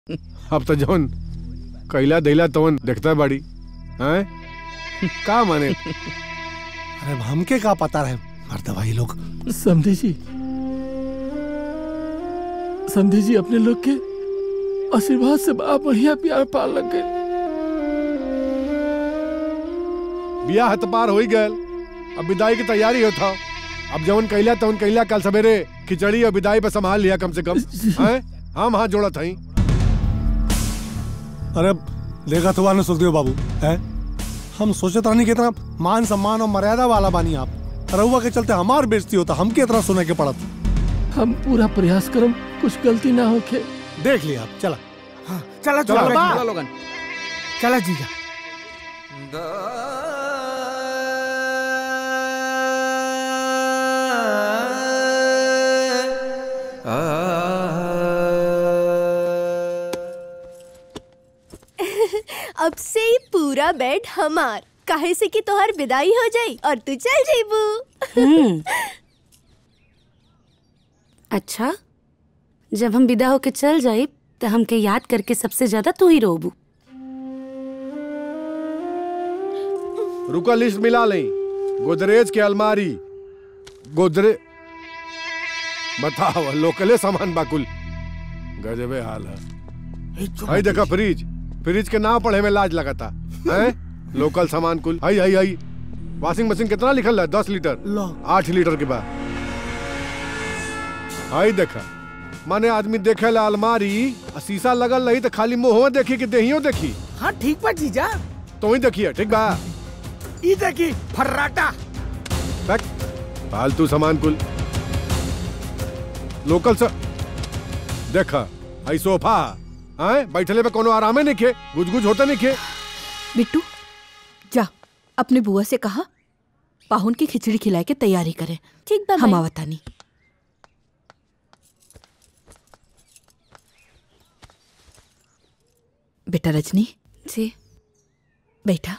अब तो जौन कैला दैला तवन देखता बाड़ी हैं का माने। अरे हमके का पता रहे मर्द भाई लोग। समझे जी अपने लोग के आशीर्वाद से बड़ा बढ़िया प्यार पार लग गए। बियाह हत पार हो ही गए, अब विदाई की तैयारी होता। अब जवन कैला तवन कैला, कल सवेरे खिचड़ी और विदाई पे संभाल लिया कम से कम हैं। हम हाथ जोड़ा था। अरे देखा तो वाले सुखदेव बाबू है, हम सोचे था नहीं कितना मान सम्मान और मर्यादा वाला बानी आप। रहुआ के चलते हमार बेइज्जती होता, हम के तरह सुने के पड़त। हम पूरा प्रयास करम कुछ गलती ना होके। देख लिया आप। चला हाँ, चला चला लोगन, चला जीजा। अब से ही पूरा बेड हमार, काहे से कि तोहर विदाई हो जाई और तू चल जाइबू। अच्छा, जब हम विदा होके चल जाए तो हमके याद करके सबसे ज्यादा तू ही रोबू। रुका लिस्ट मिला लें। गोदरेज के अलमारी, गोदरे बताओ लोकले सामान बाकुल गजबे हाल है। हाई देखा फ्रिज, फ्रिज के नाम पढ़े में लाज लगाता है। लोकल सामान कुल हाई हाई हाई। वॉशिंग मशीन कितना लिखल है? 10 लीटर 8 लीटर के बाद। हाई देखा माने आदमी देखे ला अलमारी शीशा लगल रही तो खाली मुंह देखी कि देहियो देखी। हाँ ठीक बा जीजा, तो ही देखिए ठीक बा। ई देखी फर्राटा फालतू सामान कुल लोकल से देखा। आई सोफा बैठले पे कोनो आरामे नहीं खे, गुजगुज होता नहीं खे। बिट्टू जा अपने बुआ से कहा पाहुन की खिचड़ी खिलाए के तैयारी करें। ठीक बा हम आवतानी। बेटा रजनी जी बैठा।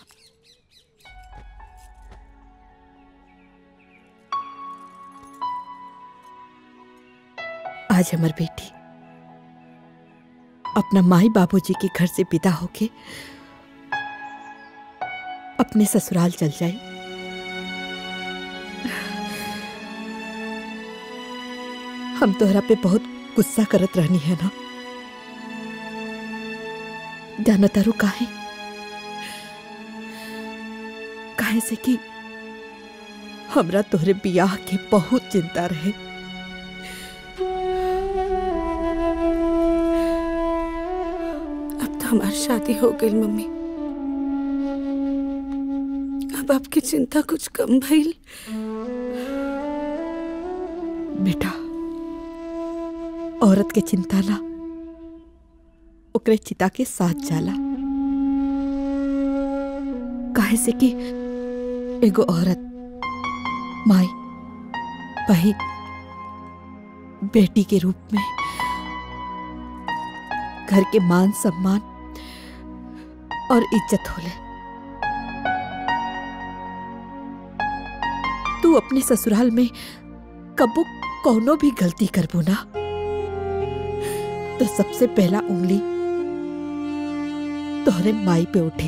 आज हमारी बेटी अपना माई बाबूजी के घर से विदा होके अपने ससुराल चल जाए। हम तोहरा पे बहुत गुस्सा करत रहनी है ना, जाना तारू काहे? काहे से कि हमरा तोहरे बियाह के बहुत चिंता रहे। हमारी शादी हो गई मम्मी, अब आपकी चिंता कुछ कम भइल। बेटा औरत के चिंता ला ओकरे चिता के साथ जाला। काहे से कि एगो औरत माई बहन बेटी के रूप में घर के मान सम्मान और इज्जत होले। तू अपने ससुराल में कबो कौनो भी गलती करबो ना तो सबसे पहला उंगली तोहरे माई पे उठे।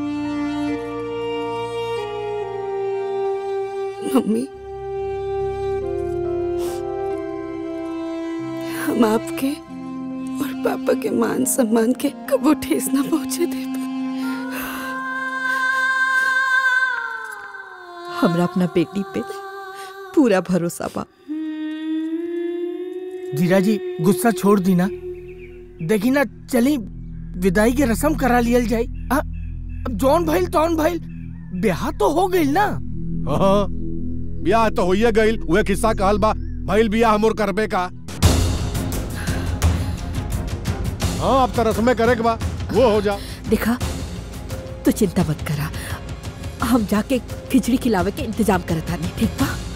मम्मी हम आपके और पापा के मान सम्मान के कबो ठेस ना पहुंचे दे। हमरा अपना बेटी पे पूरा भरोसा बा। जीजा जी गुस्सा छोड़ दी ना, देखी ना चली विदाई की रस्म करा लियल जाए। अब जौन भइल तौन भइल, ब्याह तो हो गइल ना। हाँ ब्याह तो होइए गइल, उहे किस्सा कहल बा भइल बियाह मोर करबे का। हाँ अब तो रस्में करे के बा वो हो जा। देखा तू चिंता मत करा, हम जाके खिचड़ी खिलावे के इंतजाम करत आनी। ठीक बा?